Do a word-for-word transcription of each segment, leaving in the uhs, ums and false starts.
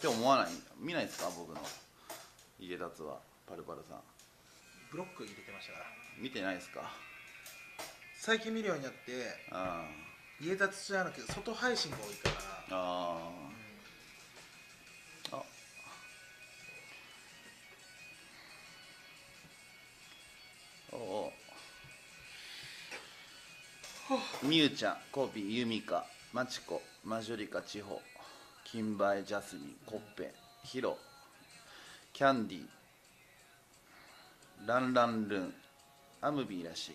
って思わない？見ないですか僕の家達は。パルパルさんブロック入れてましたから。 見てないですか？ 最近見るようになって、 あ家達じゃなくて外配信が多いから。 あああおおみゆちゃん、コピー、ユミカ、マチコ、マジョリカ、チホ、キンバイ、ジャスミン、コッペン、ヒロ、キャンディー、ランランルン、アムビーらし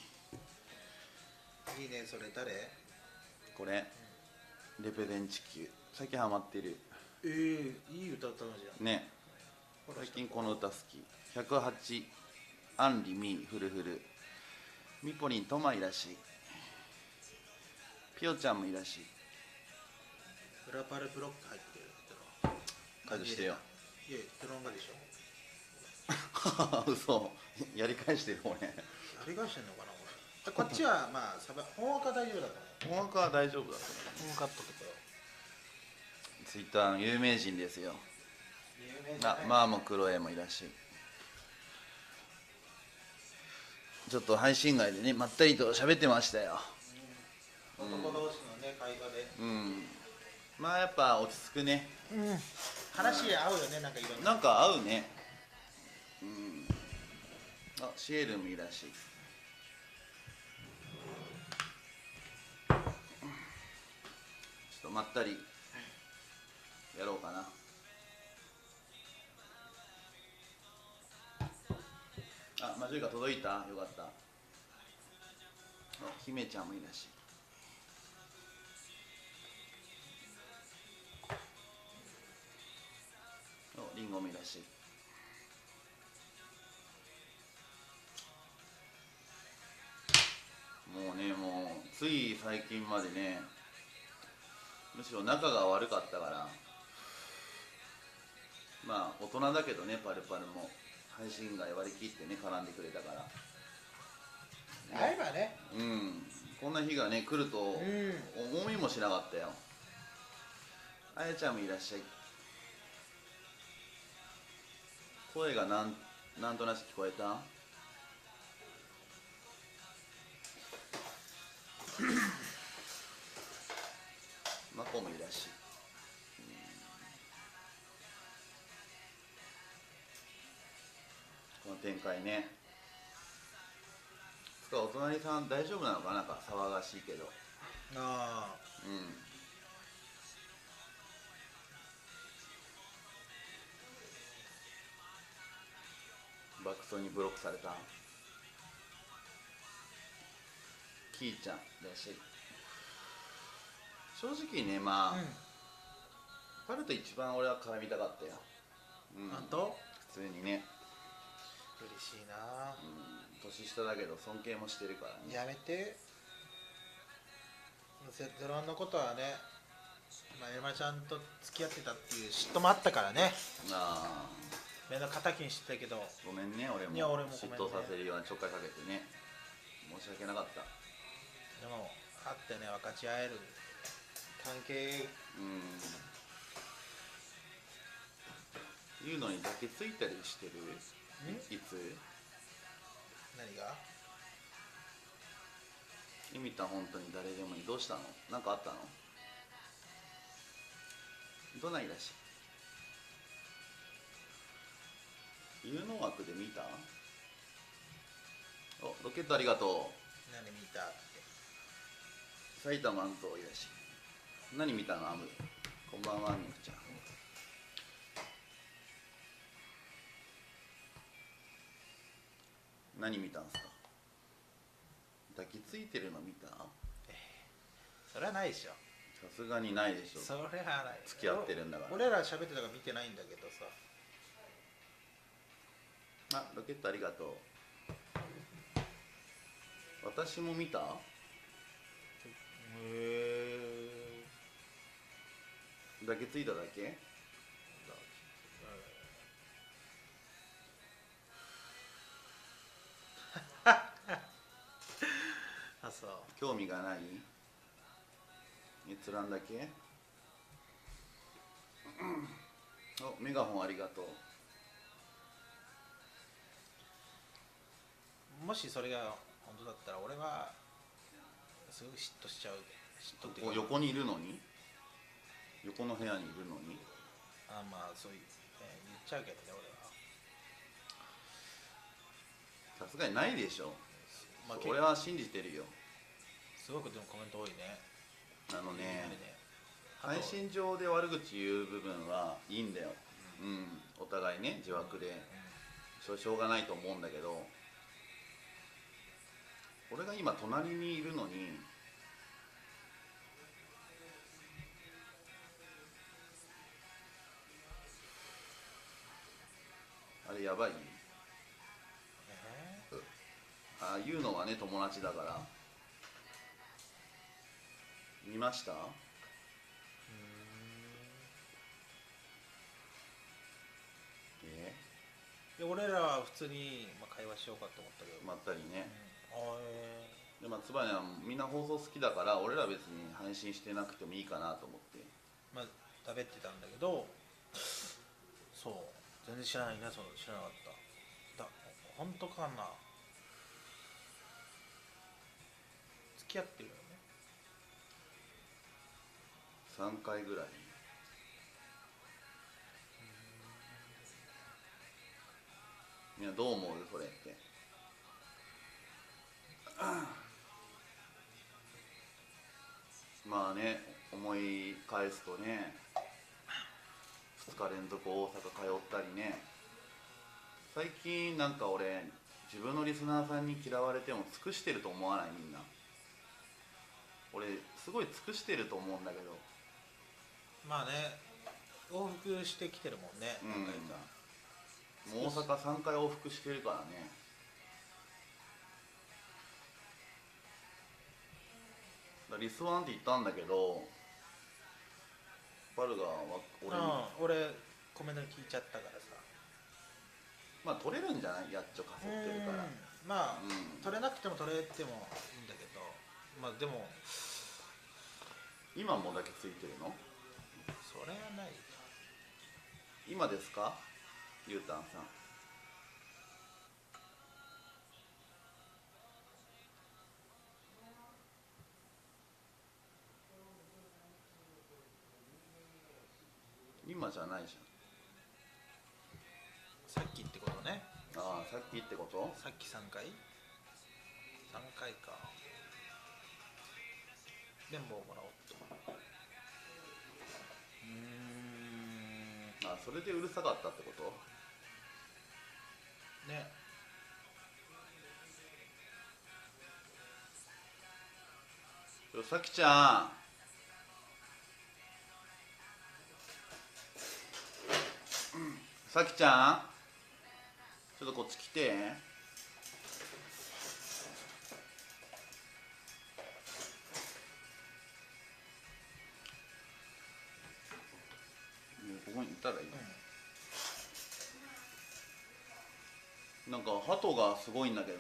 い。 いいね、それ誰？ これ、レペゼン地球。最近ハマってる。 ええー、いい歌歌うじゃん。 ね。最近この歌好き。ひゃくはち、アンリ、ミー、フルフル。ミポリン、トマいらしい。ピオちゃんもいらしい。 裏パルブロック入ってる。 解除してよ。 いや、ドロンがでしょ。 嘘。やり返してる俺。 やり返してんのかな俺。こっちはまあ、サバ、本赤大丈夫だと思う。 本赤は大丈夫だと思う。 本カットとか。 ツイッターの有名人ですよ。 有名じゃない。 あ、マーもクロエもいらっしゃい。ちょっと配信外でね、まったりと喋ってましたよ。 うん、男同士のね、会話で。 うん。まあやっぱ落ち着くね。 うん。話合うよね、なんかいろんな。 なんか合うね。うん。あ、シエルもいらっしゃい。ちょっとまったりやろうかな。あ、マジュリカ届いた？よかった。あ、姫ちゃんもいらっしゃい。リンゴもいらっしゃい。もうね、もうつい最近までね、むしろ仲が悪かったから、まあ大人だけどね、パルパルも配信外割り切ってね絡んでくれたから、 会えばね。 うん、こんな日がね来ると思いもしなかったよ。あやちゃんもいらっしゃい。声がなんなんとなし聞こえた？マコもいらっしゃい。この展開ね。つかお隣さん大丈夫なのかな、なんか騒がしいけど。 ああ。 うん。爆走にブロックされた。キーちゃんいらっしゃい。正直ね、まあ、うん、パルと一番俺は絡みたかったよ。 うん、あと普通にね。 嬉しいな、 うん、年下だけど尊敬もしてるからね。 やめて。ゼロワンのことはね、まあ、エマちゃんと付き合ってたっていう嫉妬もあったからね。ああ、目の敵にしてたけど、 ごめんね、俺も嫉妬させるようなちょっかいかけてね、申し訳なかった。 でも会ってね、分かち合える関係、 うん、言うのに抱きついたりしてる？いつ？ 何が？ イミタ本当に誰でもいい。どうしたの？なんかあったの？どないらしい？有能枠で見た？お、ロケットありがとう。 何見たって。 埼玉の遠いらしい。何見たの？アム。こんばんは、みくちゃん。何見たんすか？抱きついてるの見た？ えー、それはないでしょ。 さすがにないでしょ。 それはない。 付き合ってるんだから。 俺ら喋ってたから見てないんだけどさ。 あ、ロケットありがとう。私も見た？へえ。抱きついただけ？ あ、そう。 興味がない？閲覧だけ？ う、メガホンありがとう。もしそれが本当だったら俺はすごい嫉妬しちゃう。嫉妬っていうか、 横にいるのに、横の部屋にいるのに。 あ、まあそういう、えー言っちゃうけどね俺は。 さすがにないでしょ、 まあ、 俺は信じてるよ。 すごくでもコメント多いね。 あのね、 ね、 配信上で悪口言う部分はいいんだよ、うん、うん、お互いね自爆で、うん、しょうがないと思うんだけど、俺が今隣にいるのにあれやばい、えー、ああいうのはね友達だから。見ました？えー、で俺らは普通に、まあ、会話しようかと思ったけど、 まったりね、 うん、あえー、でまあつばにはみんな放送好きだから俺ら別に配信してなくてもいいかなと思ってまあ食べてたんだけど、そう全然知らないね、その知らなかっただ。本当かな、付き合ってるよね。 さんかいぐらい。みんなどう思うそれって。まあね、思い返すとね、ふつか連続大阪通ったりね。最近なんか俺自分のリスナーさんに嫌われても尽くしてると思わない？みんな俺すごい尽くしてると思うんだけど。 まあね、往復してきてるもんね、何回か。 もう大阪さんかい往復してるからね。リスワンって言ったんだけど、バルが俺に、 うん、俺コメント聞いちゃったからさ。 まあ取れるんじゃない、やっちょかそってるから。 まあ、うん、取れなくても取れてもいいんだけど、まあでも今もだけついてるの？ それはない。 今ですか、ゆうたんさん。今じゃないじゃん。さっきってことね。 ああ、さっきってこと？ さっきさんかい ?さん 回か。綿棒もらおうと。うーん、あ、それでうるさかったってことね。 さきちゃん、さきちゃん、ちょっとこっち来て。ここにいたらいい、うん、なんか鳩がすごいんだけど、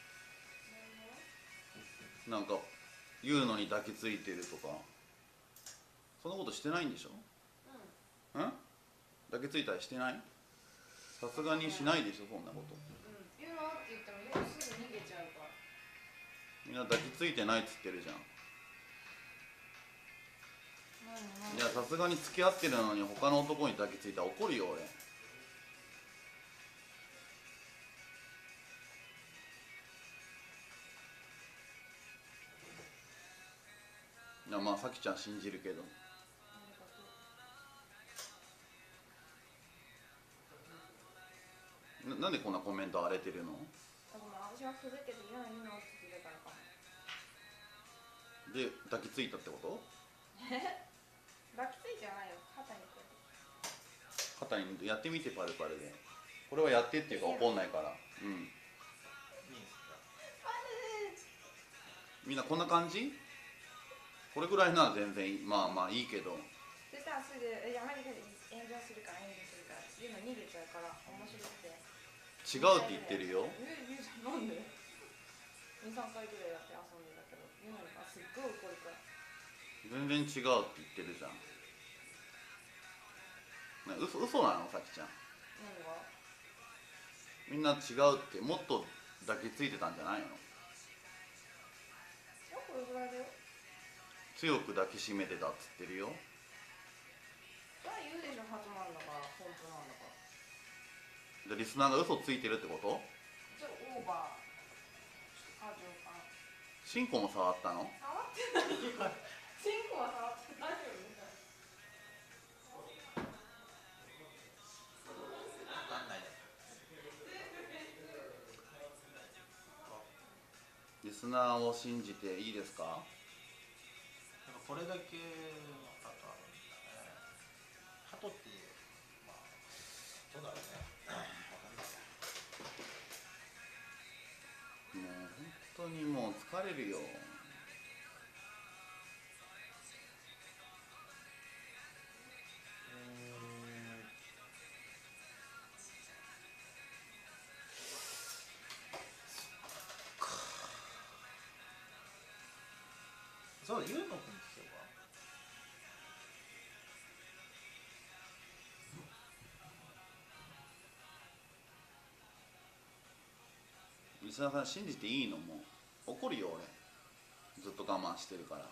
なんか言うのに抱きついてるとか、そんなことしてないんでしょ？うん、うん、抱きついたりしてない？さすがにしないでしょそんなこと。 うん、言うのって言っても夜すぐ逃げちゃうから。 みんな抱きついてないっつってるじゃん。いや、さすがに付き合ってるのに他の男に抱きついたら怒るよ俺。いや、まあさきちゃん信じるけど。な, なんでこんなコメント荒れてるの？ 私は続けて言うの言うのって言ってたからかも。 で抱きついたってこと？ 抱きついてはないよ、肩にこう肩にやってみて、パルパルで。これはやってっていうか怒んないから。うん、みんなこんな感じ？これぐらいなら全然まあまあいいけど。 そしたらすぐ「えアメリカで炎上するから炎上するから」言うの逃げちゃうから面白くて。 違うって言ってるよ。 え、なんで？にさんかいぐらいやって遊んでたけど言うのにすっごい怒るから。 全然違うって言ってるじゃん。 ね、嘘嘘なのさきちゃん。 何が？ みんな違うって、もっと抱きついてたんじゃないの？ これぐらいだよ。 強く抱きしめてたっつってるよ。 それはユージのはずなんだから本当なんだから。 でリスナーが嘘ついてるってこと？ ちょっとオーバー過剰感。 シンコも触ったの？ 触ってないよ。チンコは触ってないよみたいな。 分かんないね。 リスナーを信じていいですか？ なんかこれだけのハトあるんだね。ハトってまあどうだろうね。分かんないや。 もう本当にもう疲れるよ。 そう、ゆうのくん聞けば。 リスナーさん信じていいの？もう怒るよ俺。ずっと我慢してるから。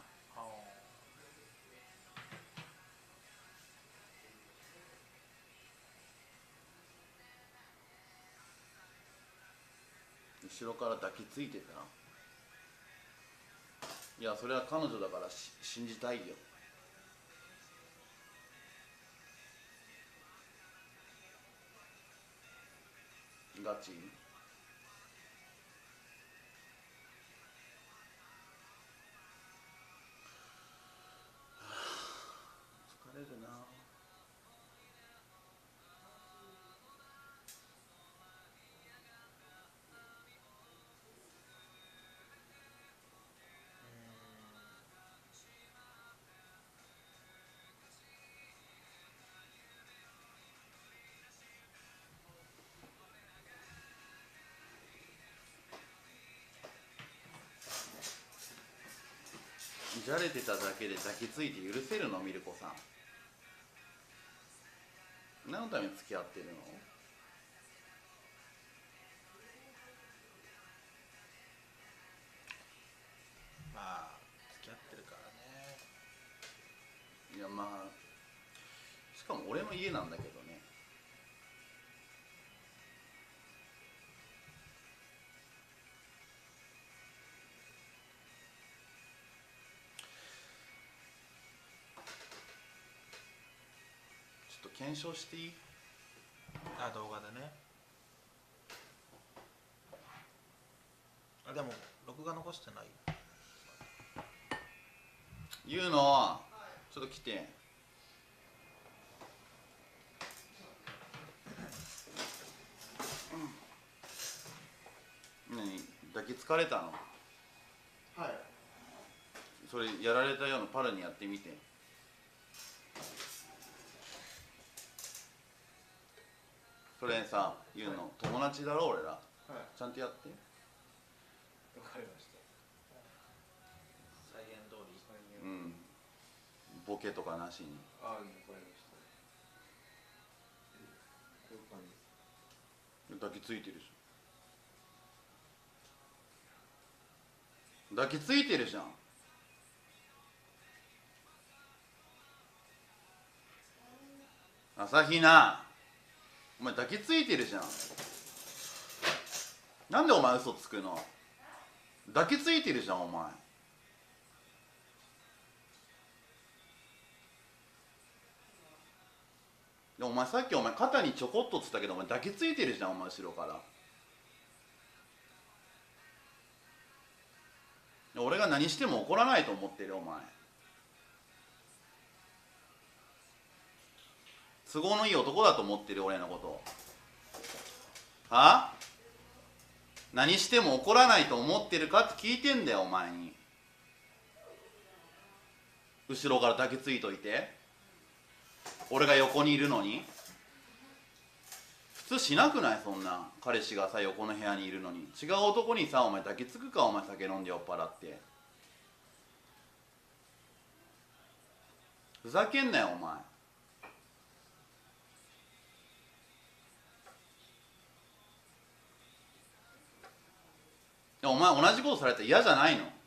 後ろから抱きついてた。いやそれは彼女だからし信じたいよ。ガチ？疲れるな。じゃれてただけで抱きついて許せるの？ミルコさん何のために付き合ってるの？ まあ付き合ってるからね。 いやまあしかも俺の家なんだけどね。ちょっと検証していい？ あ、動画でね。あ、でも録画残してない。 言うのちょっと来て。何抱きつかれたの？ はい。 それやられたようなパルにやってみて。それさ言うの友達だろ俺ら、はい、ちゃんとやって。 わかりました。再現通り。 うん。ボケとかなしに。 ああ、わかりました。こういう感じ。 抱きついてるじゃん。抱きついてるじゃん。朝比奈、お前抱きついてるじゃん。なんでお前嘘つくの？抱きついてるじゃんお前。でお前さっきお前肩にちょこっとっつったけどお前抱きついてるじゃんお前後ろから。俺が何しても怒らないと思ってるお前。都合のいい男だと思ってる俺のこと。はあ？何しても怒らないと思ってるかって聞いてんだよお前に。後ろから抱きついといて俺が横にいるのに。普通しなくない？そんな彼氏がさ横の部屋にいるのに違う男にさお前抱きつくか？お前酒飲んで酔っ払ってふざけんなよお前。 お前同じことされたら嫌じゃないの？